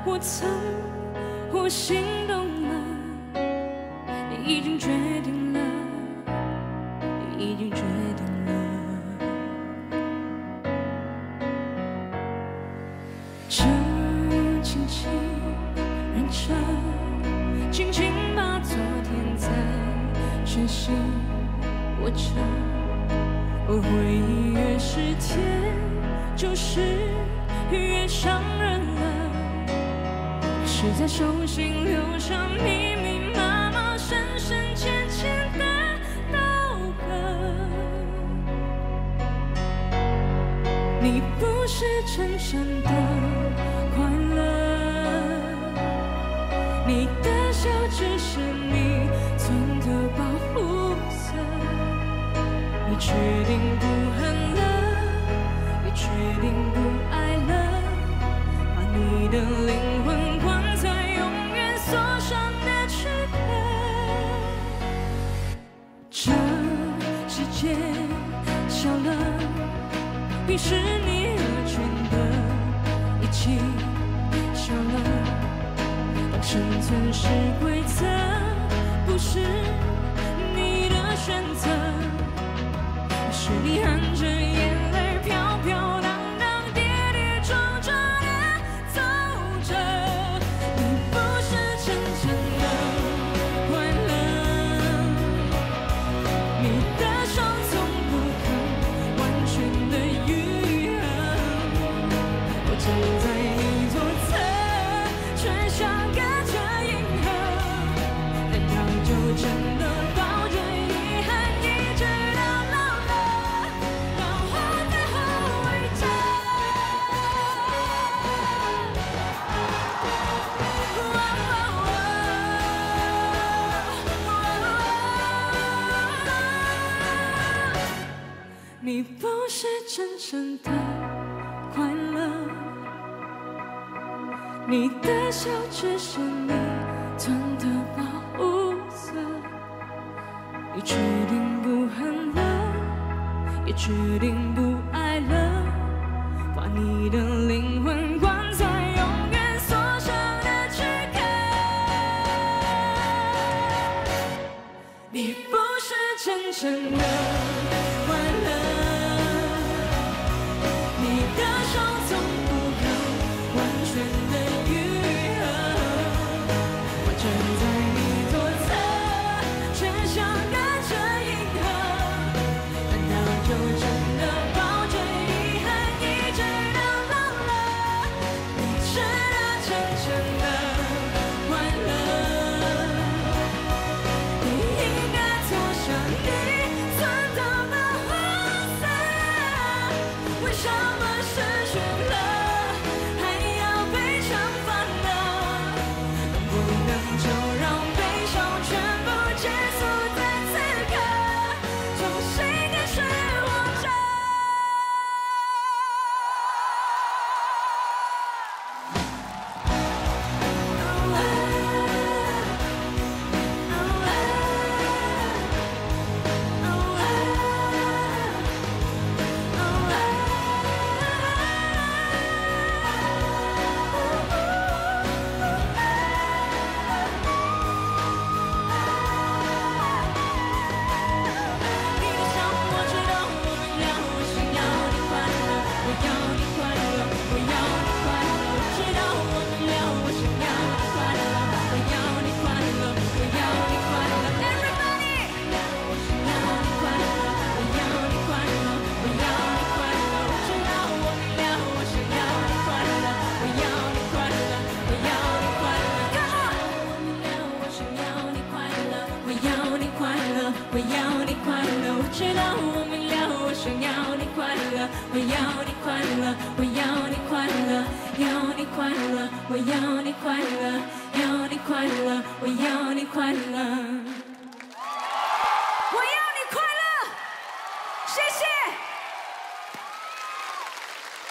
我心动了，你已经决定了，你已经决定了。这轻轻燃烧，轻轻把昨天在身心握着。而回忆越是甜，就是越伤人了。是在手心留下密密麻麻、深深浅浅的刀割。你不是真正的快乐，你的笑只是你存的保护色。你决定不恨了，也决定不爱了，把你的灵魂关在永远锁上的躯壳。这世界小了，比是你而全的一起小了。当生存是规则，不是你的选择。是你含着眼泪飘飘荡荡跌跌撞撞地走着。你不是真正的快乐，你的手从不肯完全的愈合。我站在你左侧，却像隔着银河。难道就真的抱着遗憾一直到老？你不是真正的快乐，你的笑只是你存的保护色。你决定不恨了，也决定不爱了，把你的灵魂关在永远锁上的躯壳。你不是真正的快乐，你的手从不肯完全的愈合。我站在你左侧，却像隔着银河。难道就真的抱着遗憾一直到老了？你值得真正的快乐，你应该脱下你存的保护色。为什么失去了还要悲伤烦恼？能不能就让悲伤全部结束在此刻，重新开始活着？你的笑我知道我明了，我想要你快乐，我要你快乐，我要你快乐。我知道我明了，我想要你快乐，我要你快乐，我要你快乐。Everybody， 我想要你快乐，我要你快乐，我要你快乐。我知道我明了，我想要你快乐，我要你快乐，我要你快乐。Come on， 我明了，我想要你快乐，我要你快乐，我要你快乐。我知道我明了，我想要你快乐，我要你快乐，我要你快乐，要你快乐，我要你快乐，要你快乐，我要你快乐。